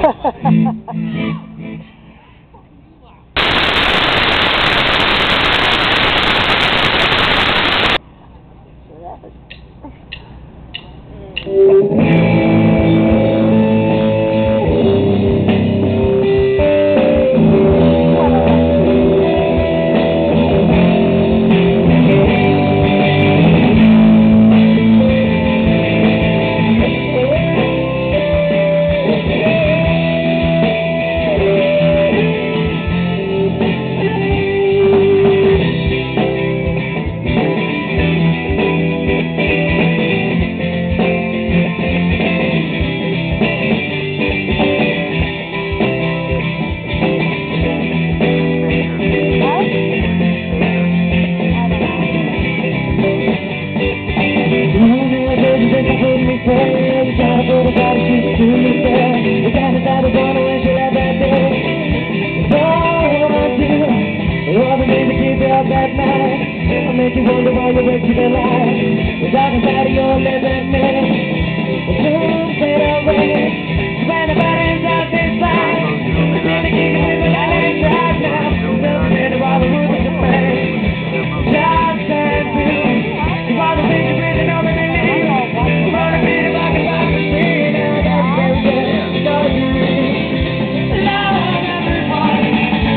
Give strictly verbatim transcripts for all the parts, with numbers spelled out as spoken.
Make you wonder why you're wasting your life. The darkest side of your living minute. The soon fade away. So when the body's out this life, the minute you can live without any drive now. Don't say the water rules the pain. Just and blue. You want the things you're breathing over the knee. You want to be the rock and rock the sea. Now that's very good. So you need love everyone.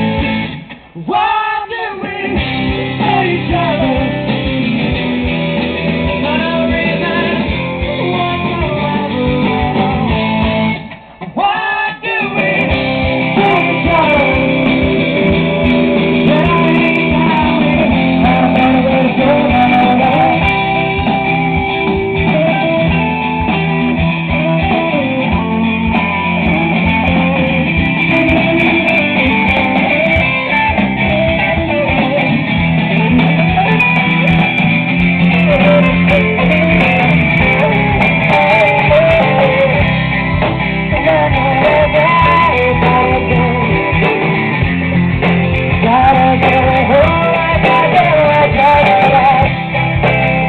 Why do we hate each other?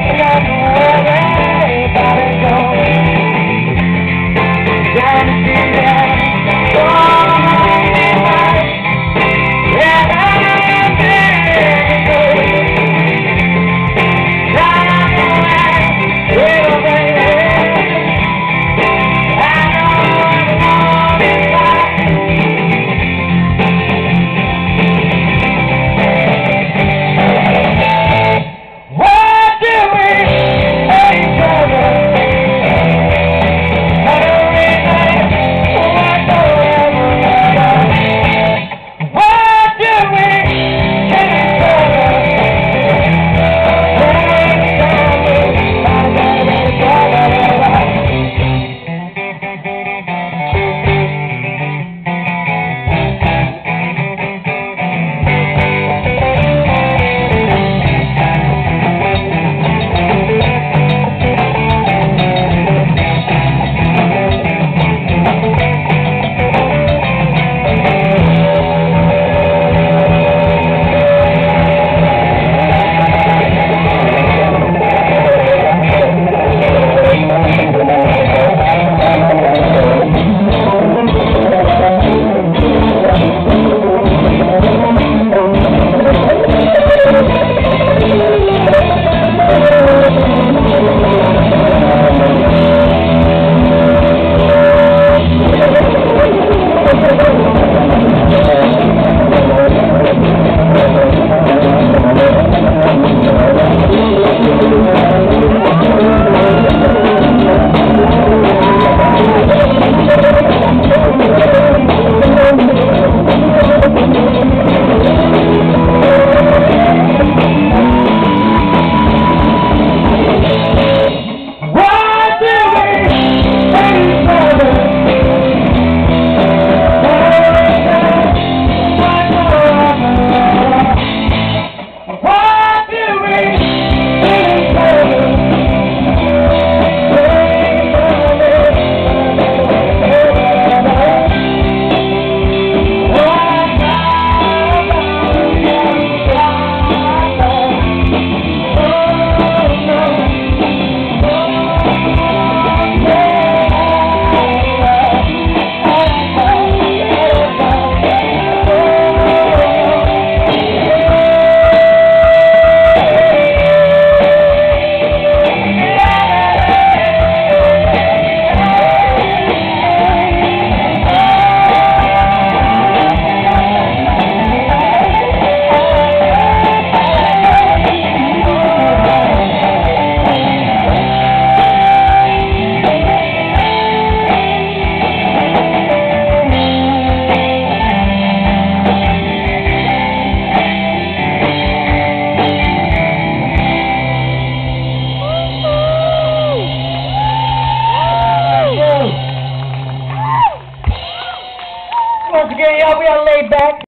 Down the street.